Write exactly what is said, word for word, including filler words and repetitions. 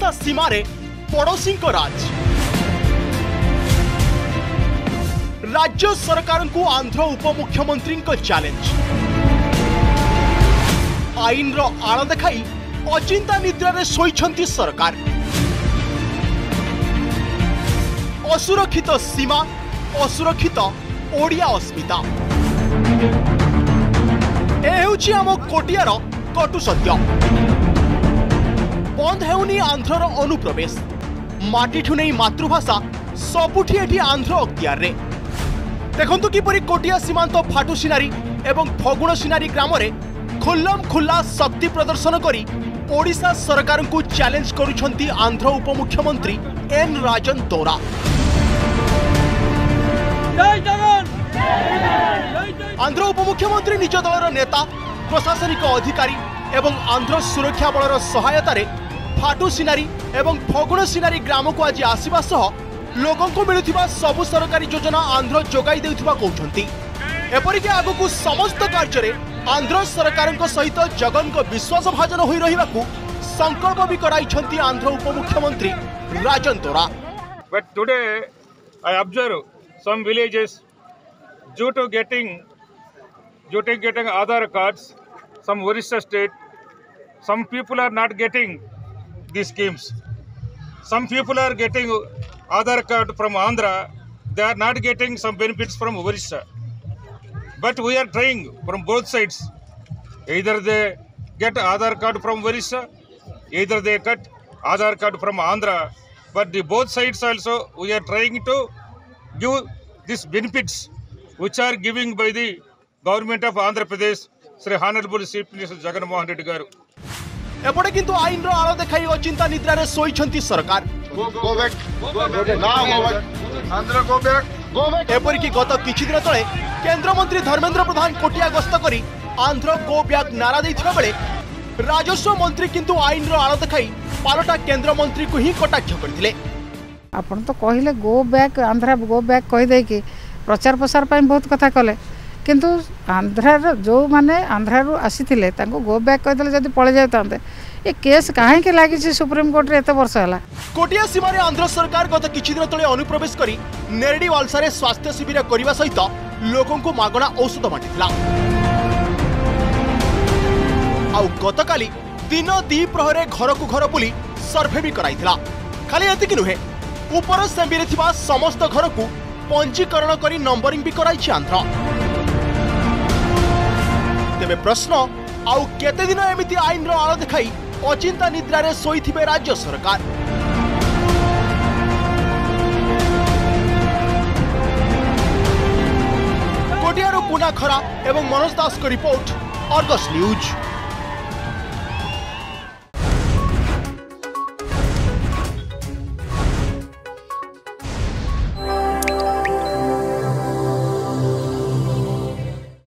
ओडिशा सीमारे पड़ोसी को राज। राज्य सरकार को आंध्र उपमुख्यमंत्री को चैलेंज। आईन रो आड़ देखाई अचिंता निद्रा रे सोईछंती सरकार। असुरक्षित सीमा, असुरक्षित ओडिया अस्मिता। एହେଉଛି आम कोटियार कटु सत्य। बंद हेउनी आंध्रर अनुप्रवेश। माटीठू नहीं मातृभाषा सबुठी एठी आंध्र अख्तियार रे। देखंतु किपरि कोटिया सीमांत फाटू सिनारी एवं फगुण सिनारी ग्राम रे खुल्लम खुल्ला शक्ति प्रदर्शन करी ओडिशा सरकार को चैलेंज करुछंती आंध्र उपमुख्यमंत्री एन राजन तोरा। आंध्र उपमुख्यमंत्री निज दलर नेता, प्रशासनिक अधिकारी एवं आंध्र सुरक्षा बलर सहायतार फाटू सिनारी एवं फगुण सिनारी ग्राम को आज आसवा सह लोकों को मिलुथिबा सबु सरकारी योजना आंध्र जोगाई देउथिबा कहउछंती। एपरिक आगकू समस्त कार्य आंध्र सरकार सहित जगन को विश्वास भाजन होई रहिबाकू संकल्प भी कराइछंती आंध्र उपमुख्यमंत्री राजन तोरा। But today I observe some villages due to getting due to getting Aadhaar cards, some Orissa state, some people are not getting these schemes. Some people are getting Aadhaar card from Andhra, they are not getting some benefits from Orissa. But we are trying from both sides. Either they get Aadhaar card from Orissa, either they get Aadhaar card from Andhra. But the both sides also we are trying to give these benefits which are giving by the government of Andhra Pradesh, Sri Honorable Chief Minister Jagan Mohan Reddy garu. एपटे किंतु आईन रो आलो देखाई अचिंता निद्रा रे सोईछंती सरकार। एपरिकी गत किछि दिन तळे केंद्र मंत्री धर्मेंद्र प्रधान कोटिया गस्त करी आंध्र गो बैक नारा दैथिबा बेले राजस्व मंत्री किंतु आईन रो आलो देखाई पालटा केंद्र मंत्री को ही कटाक्ष करथिले। आपण तो कहिले go back Andhra go back कहि दे कि प्रचार प्रसार पई बहुत कथा कले, किंतु आंध्र जो माने आंध्र आसीथिले तांको गो बैक कहिदले जदी पळे जायतांते ए केस काहे के लागि छी सुप्रीम कोर्ट रे एते वर्ष हला। कोटिया सीमारे आंध्र सरकार गत किछि दिन तळे अनुप्रवेश करी नेरडी वालसारे स्वास्थ्य शिविर करबा सहित लोकों को मागणा औषध बांटिला। आउ गतकाली दिन दी प्रहरे घर को घर बुली सर्भे भी कराइथिला। खाली एतिक नुहे, ऊपर सेम्बिरे थिबा समस्त घर को पंजीकरण करी नंबरिंग भी कराइछि आंध्र। तेबे प्रश्न, आउ केते दिन एमिति आईन रो आलो देखाई अचिंता निद्रा रे सोईथिबे राज्य सरकार। कोटियारो कुना खरा एवं मनोज दास को रिपोर्ट, अर्गस न्यूज।